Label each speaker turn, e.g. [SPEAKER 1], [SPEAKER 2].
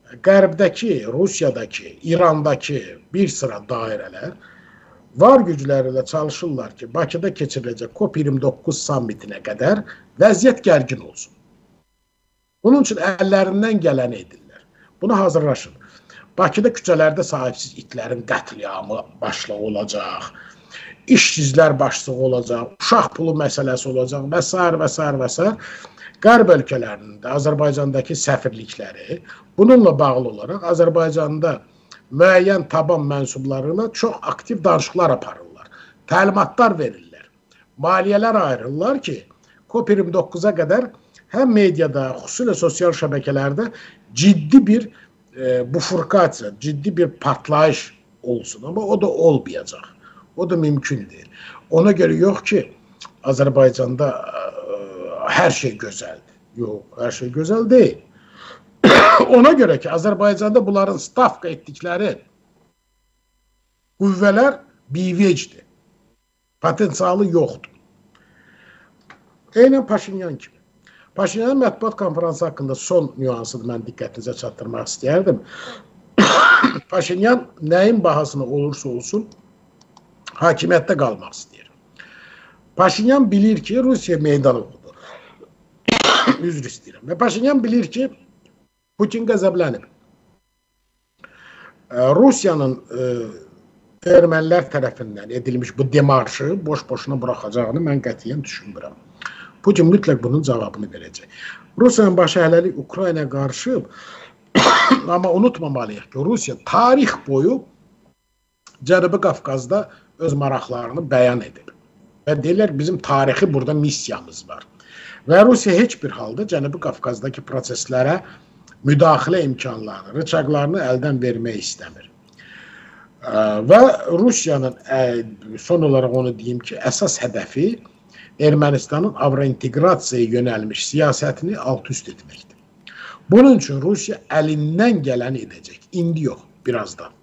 [SPEAKER 1] Qərbdəki, Rusiyadakı, İrandakı bir sıra dairələr var gücləri ilə çalışırlar ki, Bakıda keçiriləcək COP29 sammitinə qədər vəziyyət gərgin olsun. Bunun üçün əllərindən gələni edirlər. Buna hazırlaşın. Bakıda küçələrdə sahibsiz itlərin qətliamı başlığı olacaq, işsizlər başlığı olacaq, uşaq pulu məsələsi olacaq və s. və s. və s. Qərb ölkələrinin də Azərbaycandakı səfirlikləri bununla bağlı olaraq Azərbaycanda müəyyən taban mənsublarına çox aktiv danışıqlar aparırlar, təlimatlar verirlər, maliyyələr ayırırlar ki, COP29-a qədər həm mediada, xüsusilə sosial şəbəkələrdə ciddi bir bufurkasiya, ciddi bir partlayış olsun. Amma o da olmayacaq. O da mümkün deyil. Ona görə yox ki, Azərbaycanda hər şey gözəldir. Yox, hər şey gözəl deyil. Ona görə ki, Azərbaycanda bunların stavka etdikləri qüvvələr bivecdir. Potensialı yoxdur. Eynən Paşinyan kimi. Paşinyanın mətbuat konferansı haqqında son nüansını mən diqqətinizə çatdırmaq istəyərdim. Paşinyan nəyin bahasına olursa olsun hakimiyyətdə qalmaq istəyir. Paşinyan bilir ki, Rusiya meydan oxudu. Üzr istəyirəm. Və Paşinyan bilir ki, Putin qəzəblənib. Rusiyanın ermənilər tərəfindən edilmiş bu demarşı boş-boşuna buraxacağını mən qətiyyən düşünmürəm. Putin mütləq bunun cavabını verəcək. Rusiyanın başı hələlik Ukraynaya qarşı, amma unutmamalıyıq ki, Rusiya tarix boyu Cənubi Qafqazda öz maraqlarını bəyan edib. Və deyirlər, bizim tarixi burada missiyamız var. Və Rusiya heç bir halda Cənubi Qafqazdakı proseslərə müdaxilə imkanlarını, rıçaqlarını əldən vermək istəmir. Və Rusiyanın, son olaraq onu deyim ki, əsas hədəfi Ermənistanın avrointeqrasiyaya yönəlmiş siyasətini alt-üst etməkdir. Bunun üçün Rusiya əlindən gələni edəcək. İndi yox, birazdan.